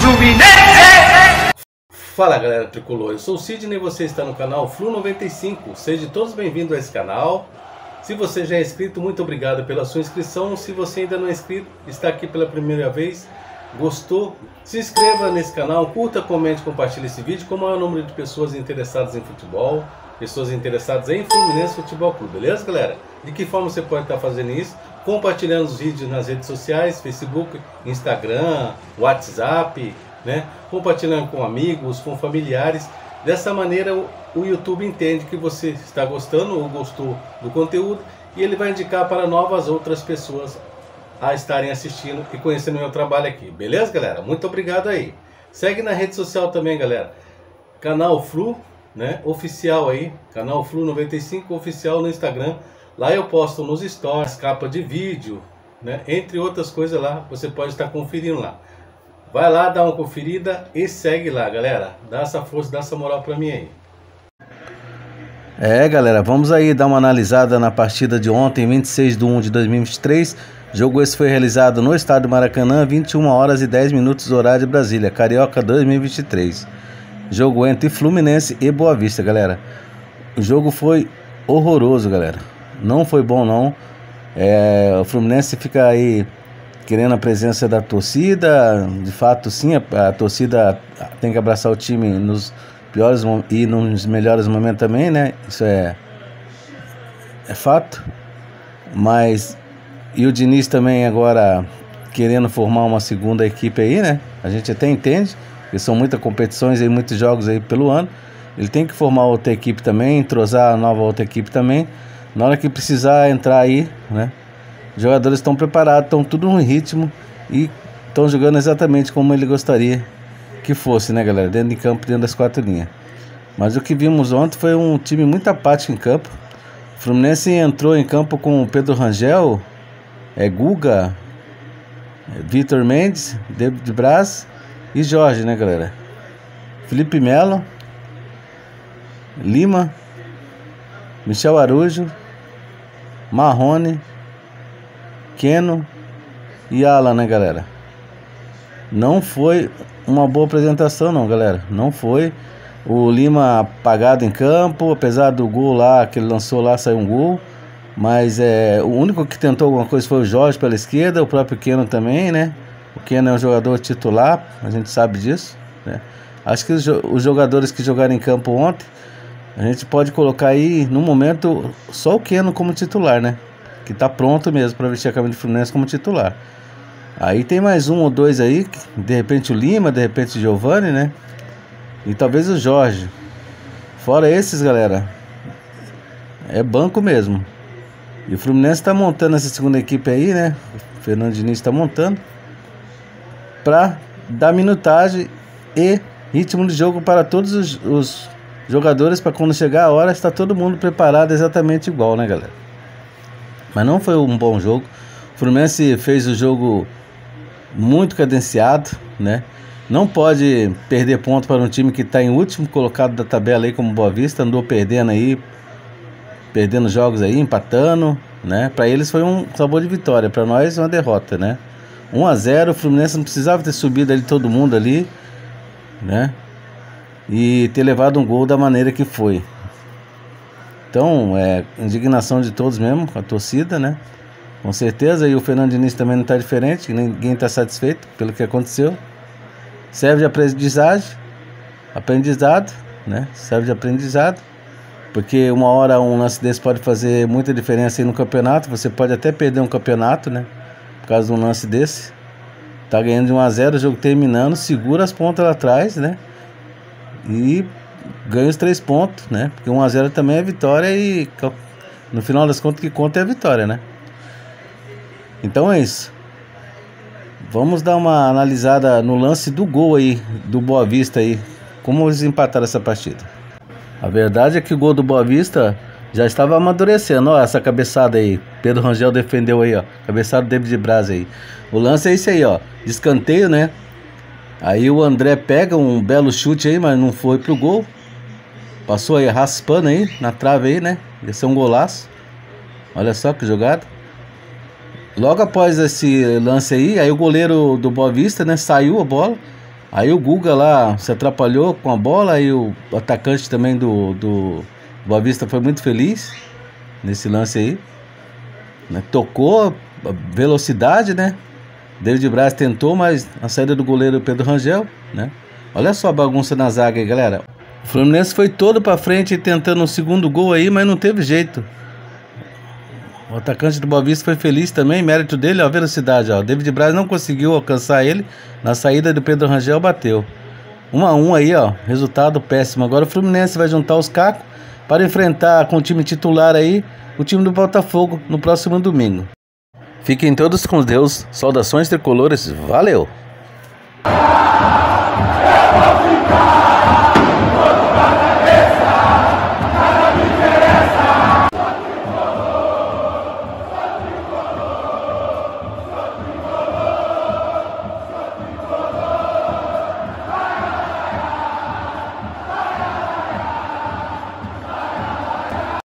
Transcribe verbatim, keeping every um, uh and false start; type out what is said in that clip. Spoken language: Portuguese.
Fluminense! Fala galera tricolor, eu sou o Sidney e você está no canal Flu noventa e cinco. Sejam todos bem-vindos a esse canal. Se você já é inscrito, muito obrigado pela sua inscrição. Se você ainda não é inscrito, está aqui pela primeira vez, gostou, se inscreva nesse canal, curta, comente, compartilhe esse vídeo com o maior número de pessoas interessadas em futebol, pessoas interessadas em Fluminense Futebol Clube, beleza galera? De que forma você pode estar fazendo isso? Compartilhando os vídeos nas redes sociais, Facebook, Instagram, WhatsApp, né? Compartilhando com amigos, com familiares. Dessa maneira o YouTube entende que você está gostando ou gostou do conteúdo e ele vai indicar para novas outras pessoas a estarem assistindo e conhecendo o meu trabalho aqui, beleza galera? Muito obrigado aí. Segue na rede social também galera, canal Flu, né, oficial aí, canal Flu noventa e cinco oficial no Instagram. Lá eu posto nos stories, capa de vídeo, né, entre outras coisas lá, você pode estar conferindo lá. Vai lá, dá uma conferida e segue lá, galera. Dá essa força, dá essa moral pra mim aí. É, galera, vamos aí dar uma analisada na partida de ontem, vinte e seis de um de dois mil e vinte e três. Jogo esse foi realizado no estádio Maracanã, vinte e uma horas e dez minutos, horário de Brasília, Carioca dois mil e vinte e três. Jogo entre Fluminense e Boa Vista, galera. O jogo foi horroroso, galera. Não foi bom, não. É, o Fluminense fica aí querendo a presença da torcida. De fato, sim, a, a torcida tem que abraçar o time nos piores e nos melhores momentos também, né? Isso é, é fato. Mas e o Diniz também agora querendo formar uma segunda equipe aí, né? A gente até entende, porque são muitas competições e muitos jogos aí pelo ano. Ele tem que formar outra equipe também, entrosar a nova outra equipe também. Na hora que precisar entrar aí, né? Os jogadores estão preparados, estão tudo no ritmo e estão jogando exatamente como ele gostaria que fosse, né, galera? Dentro de campo, dentro das quatro linhas. Mas o que vimos ontem foi um time muito apático em campo. O Fluminense entrou em campo com o Pedro Rangel, é, Guga, é, Vitor Mendes, David Braz e Jorge, né, galera? Felipe Melo, Lima, Michel Araújo, Marrone, Keno e Alan, né, galera? Não foi uma boa apresentação, não, galera. Não foi. O Lima apagado em campo, apesar do gol lá que ele lançou lá, saiu um gol. Mas é, o único que tentou alguma coisa foi o Jorge pela esquerda, o próprio Keno também, né? O Keno é um jogador titular, a gente sabe disso, né? Acho que os, os jogadores que jogaram em campo ontem, a gente pode colocar aí, no momento, só o Keno como titular, né? Que tá pronto mesmo para vestir a camisa do Fluminense como titular. Aí tem mais um ou dois aí, de repente o Lima, de repente o Giovani, né? E talvez o Jorge. Fora esses, galera, é banco mesmo. E o Fluminense tá montando essa segunda equipe aí, né? O Fernando Diniz tá montando para dar minutagem e ritmo de jogo para todos os, os jogadores, para quando chegar a hora está todo mundo preparado exatamente igual, né, galera? Mas não foi um bom jogo. O Fluminense fez o jogo muito cadenciado, né? Não pode perder ponto para um time que está em último colocado da tabela aí, como Boa Vista. Andou perdendo aí, perdendo jogos aí, empatando, né? Para eles foi um sabor de vitória, para nós uma derrota, né? um a zero, o Fluminense não precisava ter subido ali todo mundo ali, né? E ter levado um gol da maneira que foi. Então, é indignação de todos mesmo, a torcida, né? Com certeza, e o Fernando Diniz também não está diferente, ninguém está satisfeito pelo que aconteceu. Serve de aprendizagem, aprendizado, né? Serve de aprendizado, porque uma hora um lance desse pode fazer muita diferença aí no campeonato. Você pode até perder um campeonato, né? Por causa de um lance desse. Tá ganhando de um a zero, o jogo terminando, segura as pontas lá atrás, né? E ganha os três pontos, né? Porque um a zero também é vitória e no final das contas que conta é a vitória, né? Então é isso. Vamos dar uma analisada no lance do gol aí, do Boa Vista aí. Como eles empataram essa partida. A verdade é que o gol do Boa Vista já estava amadurecendo. Ó, essa cabeçada aí. Pedro Rangel defendeu aí, ó. Cabeçada do David Braz aí. O lance é esse aí, ó. De escanteio, né? Aí o André pega um belo chute aí, mas não foi pro gol. Passou aí raspando aí, na trave aí, né? Ia ser um golaço. Olha só que jogada. Logo após esse lance aí, aí o goleiro do Boa Vista, né? Saiu a bola. Aí o Guga lá se atrapalhou com a bola, aí o atacante também do, do Boa Vista foi muito feliz nesse lance aí, né? Tocou, velocidade, né? David Braz tentou, mas a saída do goleiro Pedro Rangel, né? Olha só a bagunça na zaga aí, galera. O Fluminense foi todo pra frente tentando um segundo gol aí, mas não teve jeito. O atacante do Boa Vista foi feliz também, mérito dele, ó, a velocidade, ó. O David Braz não conseguiu alcançar ele, na saída do Pedro Rangel bateu. um a um aí, ó, resultado péssimo. Agora o Fluminense vai juntar os cacos para enfrentar com o time titular aí, o time do Botafogo, no próximo domingo. Fiquem todos com Deus, saudações tricolores, valeu!